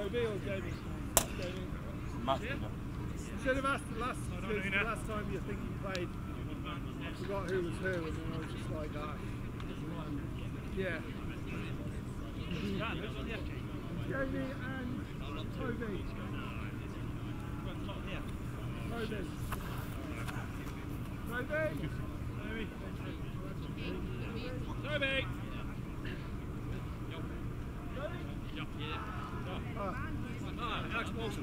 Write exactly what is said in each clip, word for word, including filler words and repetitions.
Toby or Jamie? Jamie? Must be. You should have asked the last, the last time you think you played. I forgot who was who, and then I was just like, ah. Yeah. Jamie and Toby. Toby. Toby. Toby. Oh. Ah, Alex Wilson.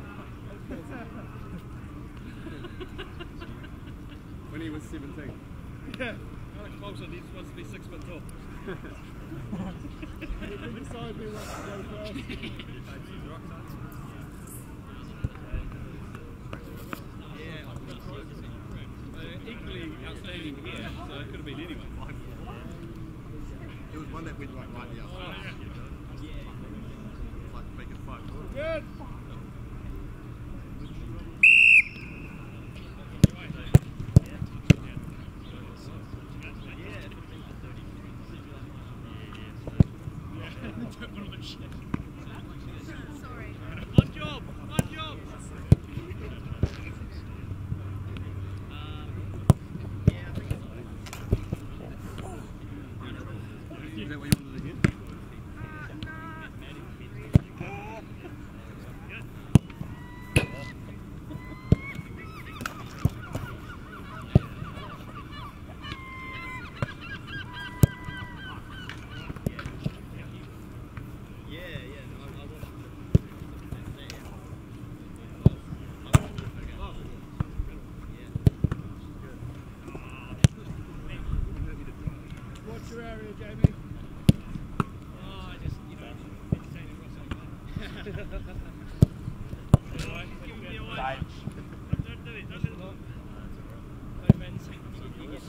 When he was seventeen. Yeah. Alex Wilson, he just wants to be six foot tall. He can decide who wants to go first. Yeah, uh, equally outstanding here, so it could have been anyone. There was one that went like right the outside. Oh, yeah. Like make it five. Good. Sorry. One job, one job. Is that what you wanted to hit? What's your area, Jamie? Oh, I just, you know, entertaining myself. Alright, give me away. Don't do it, don't do it. No, man, you get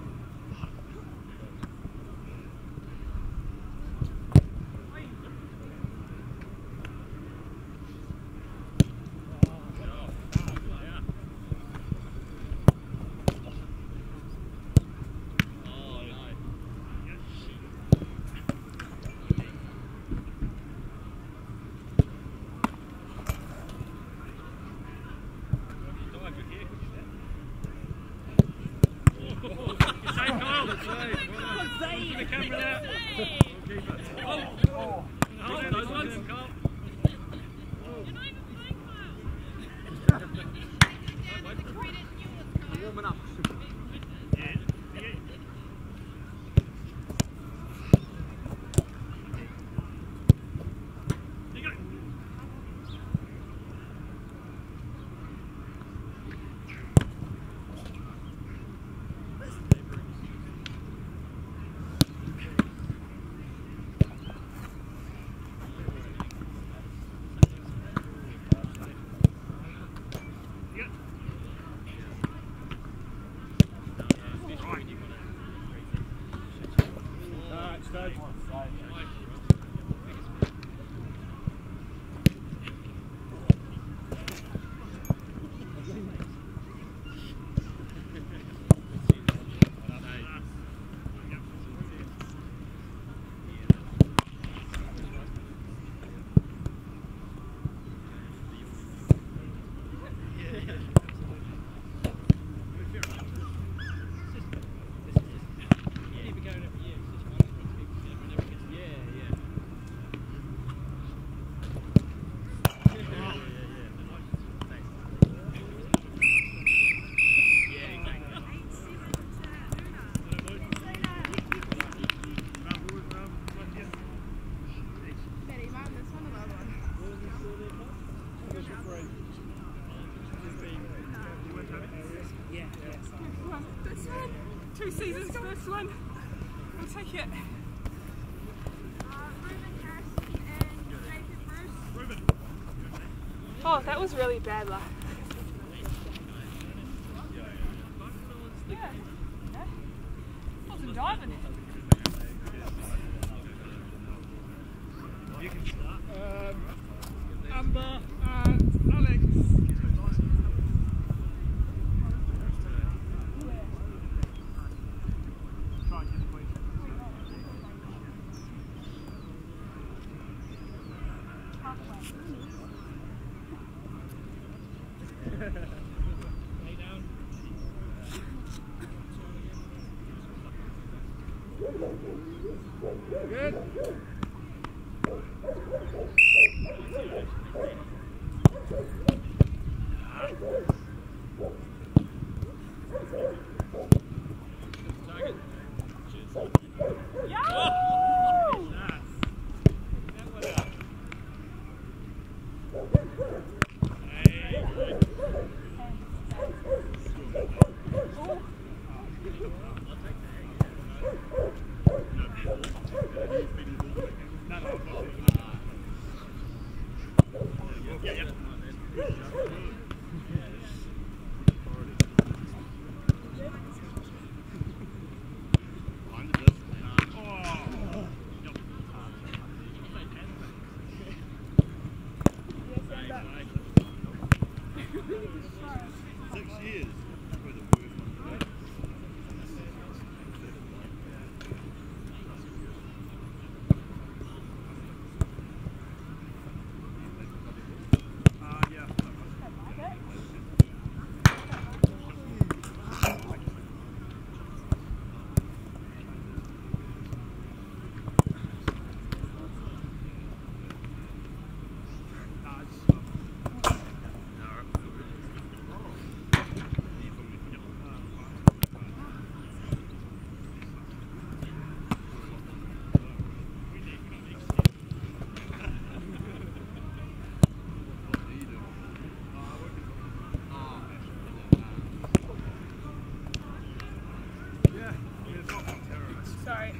Two seasons, first one. We'll take it. Oh, that was really bad luck. Yeah. Yeah. Wasn't diving. Um, Amber and Alex. Lay down. Good. Sorry.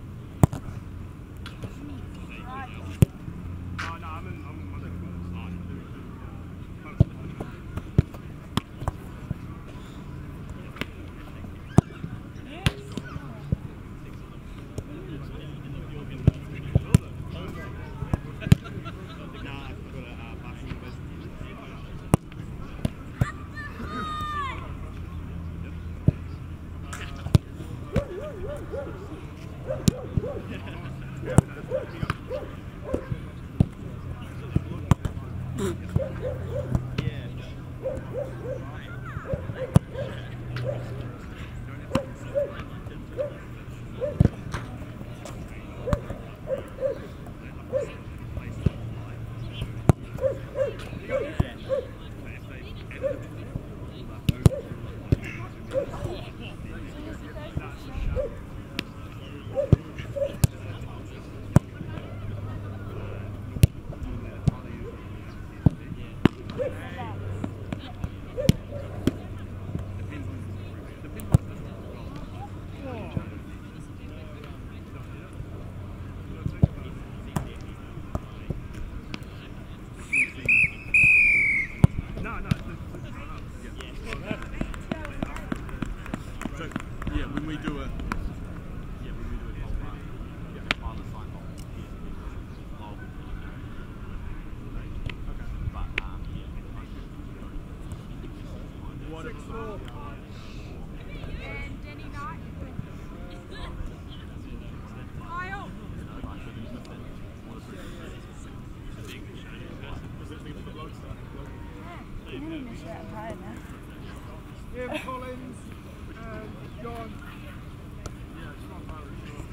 Ian Collins and John. Yeah, it's not bad.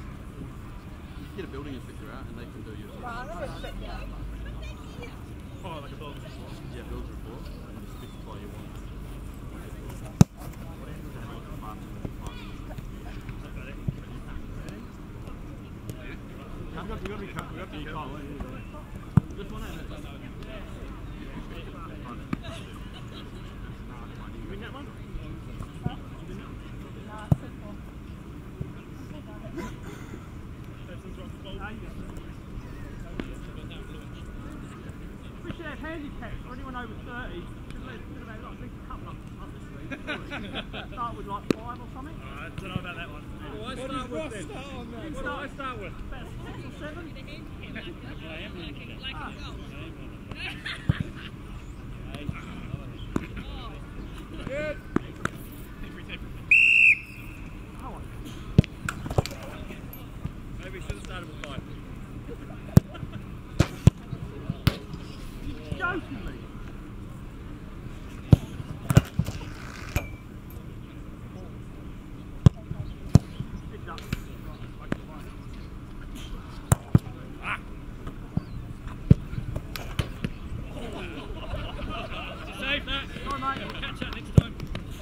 You can get a building inspector out and they can do your... Oh, like a building report? Yeah, build report and just specify you want. You've got to be careful. You've got to be careful. Just one out. You win that one? We should have handicaps for anyone over thirty. Start with like five or something. Oh, I don't know about that one. Oh, I start with then. What do I start with? About six or seven? Ah. Good. Maybe we should have started with five. Emotionally. Save that. All right, mate. Catch that next time.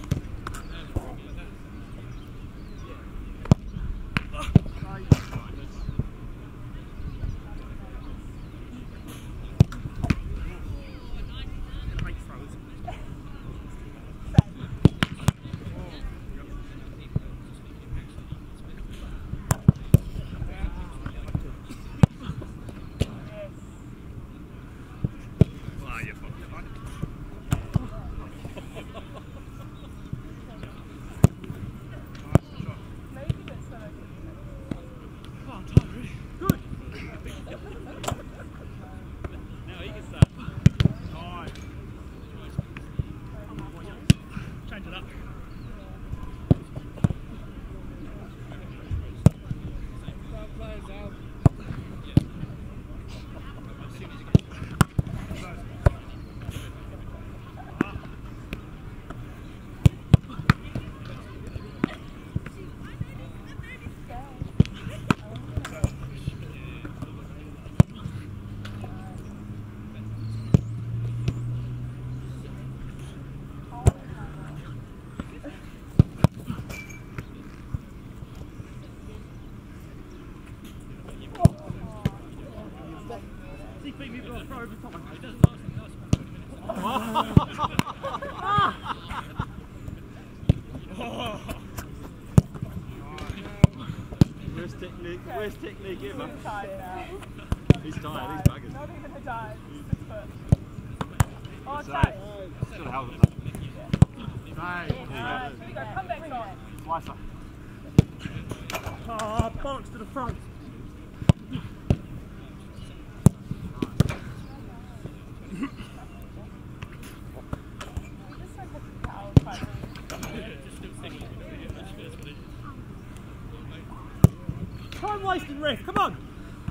Worst technique, worst technique ever. He's tired now. He's tired, he's bugging. Not even a dive, it's six foot. Oh, So, tight. still a hell of a thing. Alright, here you go, come back on. Slicer. Oh, bollocks to the front. Time wasting ref, come on!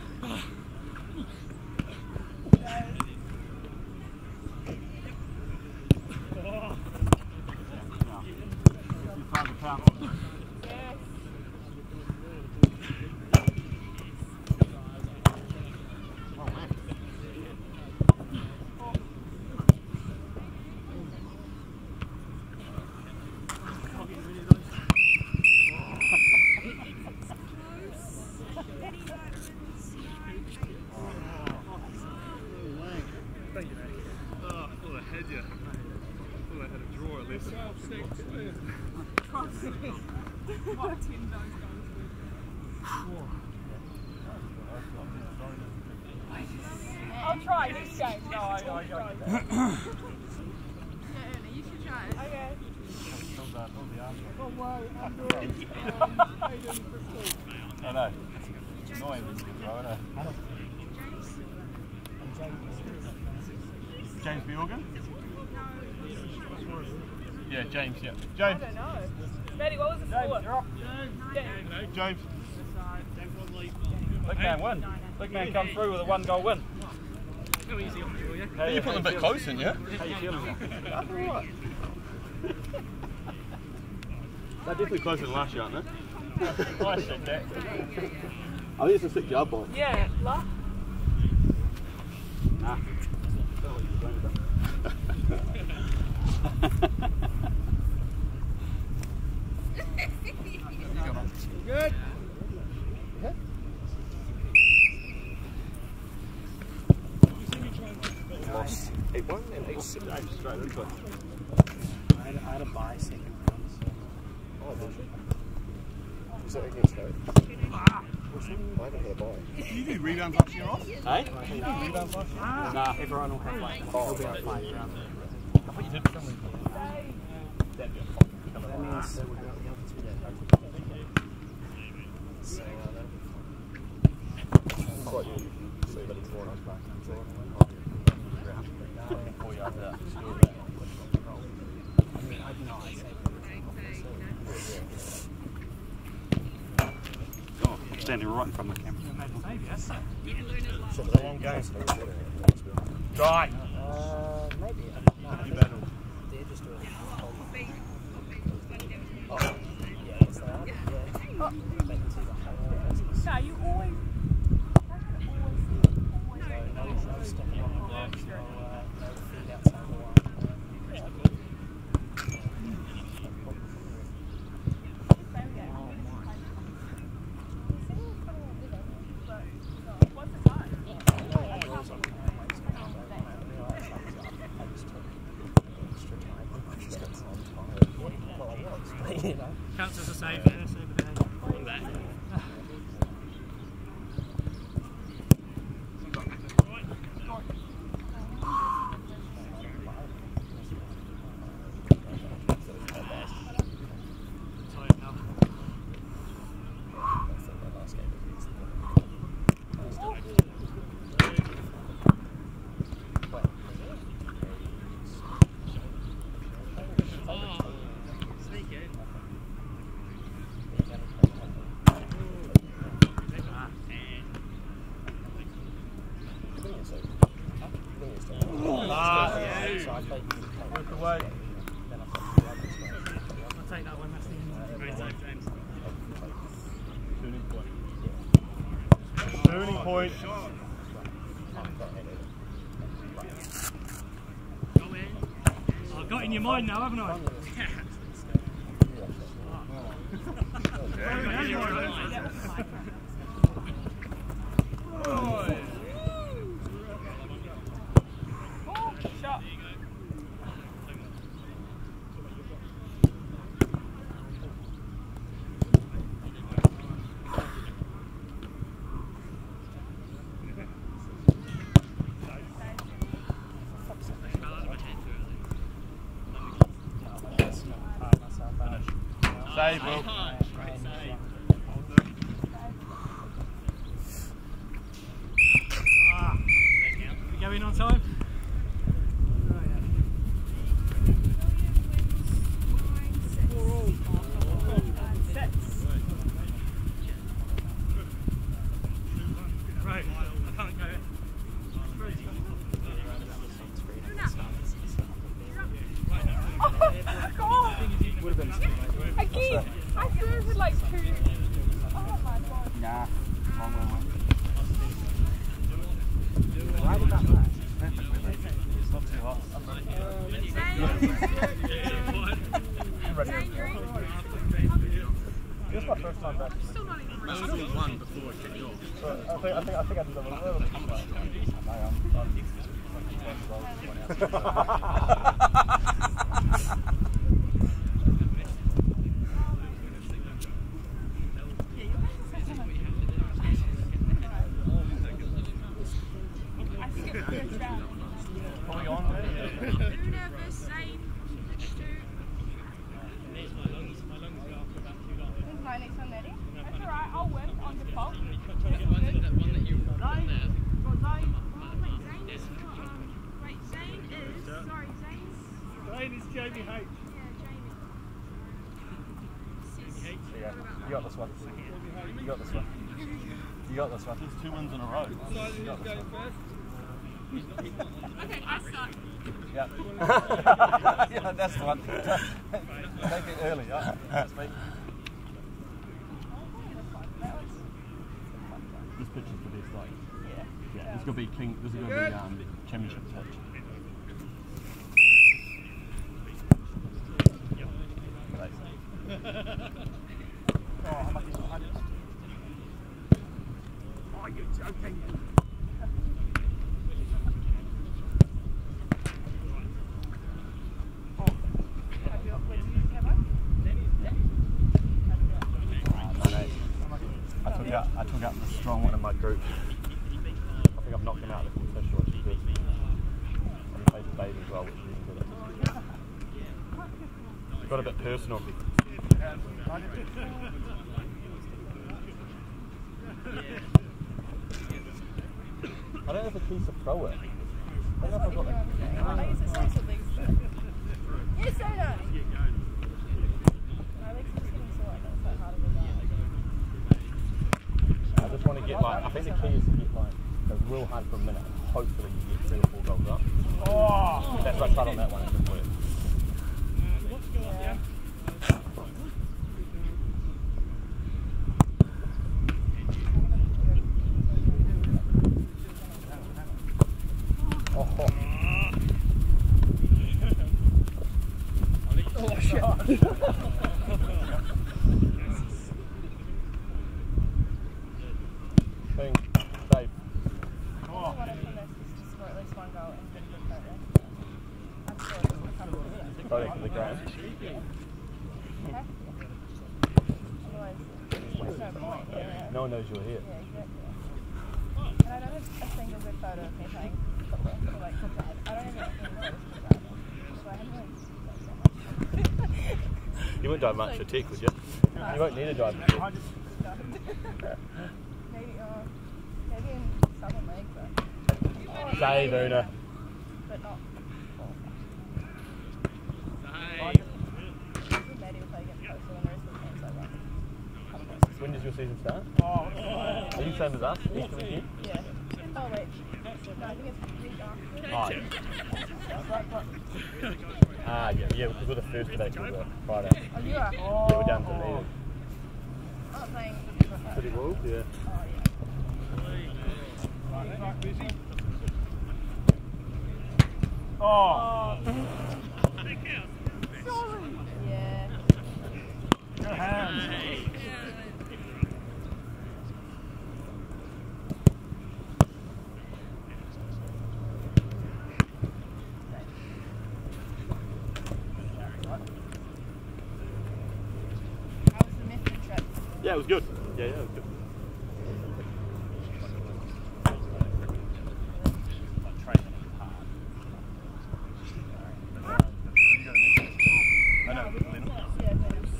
I'll try this game. No, I know, I know. Yeah, you should try it. Okay. Don't worry, I'm doing it. I know. It's annoying when you can throw it. James Beorgan? Yeah, James, yeah. James. I don't know. Maddie, what was the score? You're up. James. James. Big man win. Big man come through with a one goal win. Go easy on you, yeah? How you put them a bit close in, yeah? How you feeling? That's alright. They're definitely closer than last year, aren't they? Nice shit, Jack. I think it's a sick job, boy. Yeah, luck. Nah. Good. Yeah. Lost eight one and eight six. Straight into it. I had, I had a buy second rounds. Oh, did you? Was that against that? Ah. I haven't had a buy. Did you do rebounds last year off? Hey? Did you do rebounds last year? Nah, everyone will have like. Oh, it'll be like five rounds. I thought you did for some reason. That'd be a fucking That means that we're going to be able to do that. So, uh, that'll quite good. See, but it's more nice back. four yards out. I mean, I don't know. I'd say Oh, standing right in front of the camera. so the long game. Right. Uh, maybe. No, You battle. they're just doing it. Oh, yeah, yes, they are. Yeah. Oh. They can see the whole. No, you always. So, no, no stepping on the blocks, no, uh, no feet outside the line. You know? Counts as a save, yeah, save the behaviour. One back. Turning point. I've got in your mind now, haven't I? Save, Will. Ah, we go in on time? Right, I can't go. Would have been I keep. I served with like two. Oh my god. Nah, wrong one. Right about that. It's not too hot. This is my first time back. Still not even ready. Only one before it kicked off. So I think I think I think I did a little bit. I am. You got this one. You got this one. You got this one. There's two wins in a row. You got this one. Okay, I start. Yeah. Yeah, that's the one. Take it early, yeah. That's me. This pitch is the best, like. Yeah. Yeah, this is gonna be king. This is gonna be um championship pitch. Oh, how much is it? Oh, you're joking. I took out, I took out the strong one in my group. I think I've knocked him out of the competition, which is good. And he plays a baby as well, which is really good. It got a bit personal. I don't know if it's piece of throw it. I don't know if I've got it. Yes, I know. I just want to get like, I think the key is to get like go real hard for a minute and hopefully you get three or four goals up. Oh! That's what I tried on that one, it didn't work. Yeah. Oh, Oh shit! Bing, save. I wanted from this is to score at least one goal and get a good photo. I'm sure it's a couple of minutes. Photo for the gram. Okay? Otherwise, there's no point. Yeah, No one knows you're here. yeah, exactly. And I don't have a single good photo of me playing football. Or like, I don't have anything that is good. So I haven't really done so much. You wouldn't drive much for tech, would you? You won't need a drive for tech. Maybe, uh, maybe in Southern League, but. Oh, Save, maybe, Una. But not. Maybe if I get closer than the rest of the teams, I won't. When does your season start? Are you same as us? Easter weekend? Yeah. Oh, wait. No, I think it's the week after. Oh, yeah. Ah, yeah, yeah, because we're the first of April, the Friday. Oh, you are? Yeah, we're down to Dunedin. Oh, playing. City Wolves, yeah. Oh, yeah. Oh! Yeah. Your hands! How was the Methven trip? Yeah, it was good. Yeah, yeah, it was good. I know, Glenn. Yeah, but it was,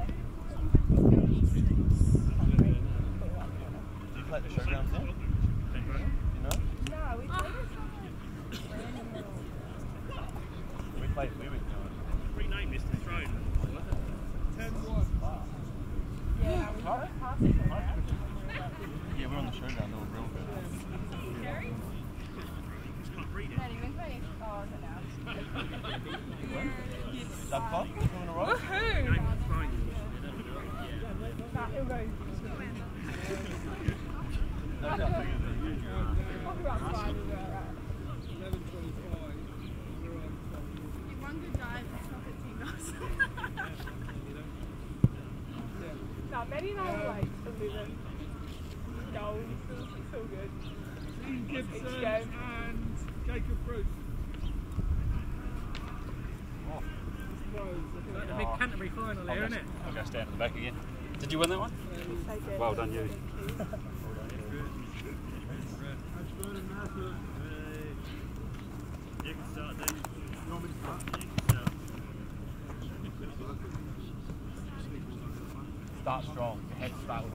Do you play at the showgrounds there? Do you know? no, we played this random little. We played, we went to it. Rename this to Throne. ten one. Yeah, we both passed it around. Yeah, we're on the showground, they were real good. Gary? Maddie, when's my next? Oh, is it now? Is that fun? Two in a row? Woohoo! Nah, it'll go. That's how big it is. Probably about five as well, right? eleven twenty-five. One good dive, it's not fifteen dollars. No, Maddie and I were like eleven goals. It's so good. Ian Gibson Each game. and Jacob Bruce. Oh. Like the big Canterbury final there, isn't it? I'll go stand at the back again. Did you win that one? Well done, you. Ashburn and Matthew. You can start then. You want me to start? Start strong. You have to start with